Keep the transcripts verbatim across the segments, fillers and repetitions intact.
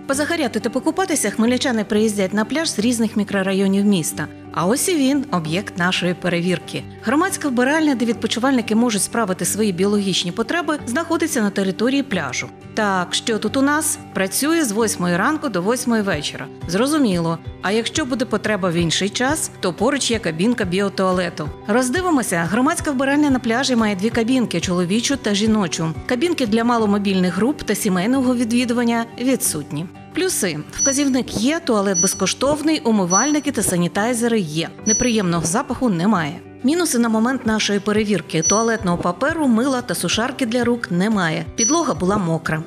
Позагоряти та покупатися хмельничани приїздять на пляж з різних мікрорайонів міста. А ось і він – об'єкт нашої перевірки. Громадська вбиральня, де відпочивальники можуть справити свої біологічні потреби, знаходиться на території пляжу. Так, що тут у нас? Працює з восьмої ранку до восьмої вечора. Зрозуміло. А якщо буде потреба в інший час, то поруч є кабінка біотуалету. Роздивимося, громадська вбиральня на пляжі має дві кабінки – чоловічу та жіночу. Кабінки для маломобільних груп та сімейного відвідування відсутні. Плюси. Вказівник є, туалет безкоштовний, умивальники та санітайзери є. Неприємного запаху немає. Мінуси на момент нашої перевірки. Туалетного паперу, мила та сушарки для рук немає. Підлога була мокра.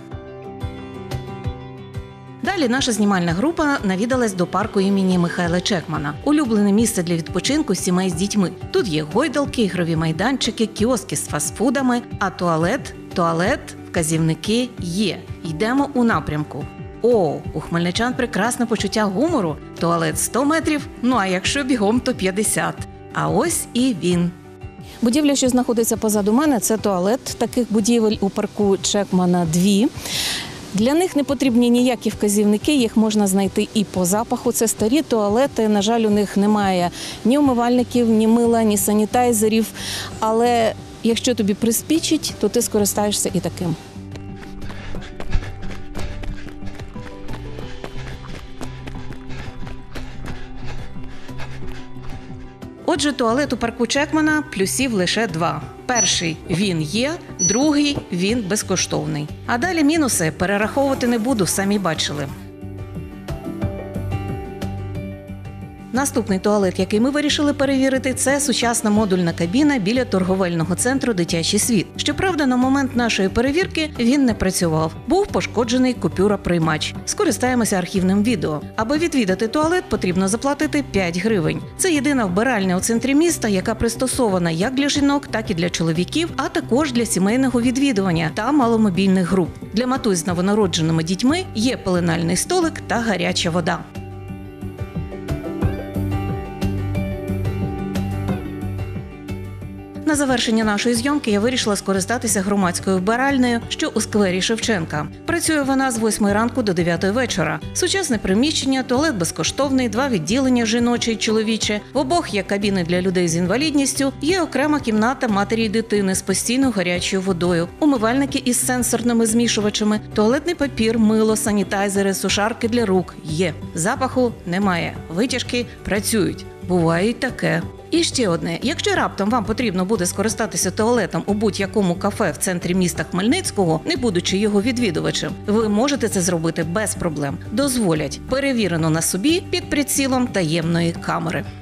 Далі наша знімальна група навідалась до парку імені Михайла Чекмана. Улюблене місце для відпочинку сімей з дітьми. Тут є гойдалки, ігрові майданчики, кіоски з фастфудами, а туалет, туалет, вказівники є. Йдемо у напрямку. О, у хмельничан прекрасне почуття гумору. Туалет сто метрів, ну а якщо бігом, то п'ятдесят. А ось і він. Будівля, що знаходиться позаду мене, це туалет. Таких будівель у парку Чекмана дві. Для них не потрібні ніякі вказівники, їх можна знайти і по запаху. Це старі туалети, на жаль, у них немає ні умивальників, ні мила, ні санітайзерів. Але якщо тобі приспічить, то ти скористаєшся і таким. Отже, туалет у парку Чекмана плюсів лише два. Перший – він є, другий – він безкоштовний. А далі мінуси перераховувати не буду, самі бачили. Наступний туалет, який ми вирішили перевірити, це сучасна модульна кабіна біля торговельного центру «Дитячий світ». Щоправда, на момент нашої перевірки він не працював. Був пошкоджений купюра-приймач. Скористаємося архівним відео. Аби відвідати туалет, потрібно заплатити п'ять гривень. Це єдина вбиральня у центрі міста, яка пристосована як для жінок, так і для чоловіків, а також для сімейного відвідування та маломобільних груп. Для матусь з новонародженими дітьми є пеленальний столик та гаряча вода. На завершення нашої зйомки я вирішила скористатися громадською вбиральнею, що у сквері Шевченка. Працює вона з восьмої ранку до дев'ятої вечора. Сучасне приміщення, туалет безкоштовний, два відділення – жіноче й чоловіче. В обох є кабіни для людей з інвалідністю, є окрема кімната матері й дитини з постійною гарячою водою, умивальники із сенсорними змішувачами, туалетний папір, мило, санітайзери, сушарки для рук – є. Запаху немає. Витяжки працюють. Буває й таке. І ще одне. Якщо раптом вам потрібно буде скористатися туалетом у будь-якому кафе в центрі міста Хмельницького, не будучи його відвідувачем, ви можете це зробити без проблем. Дозволять. Перевірено на собі під прицілом таємної камери.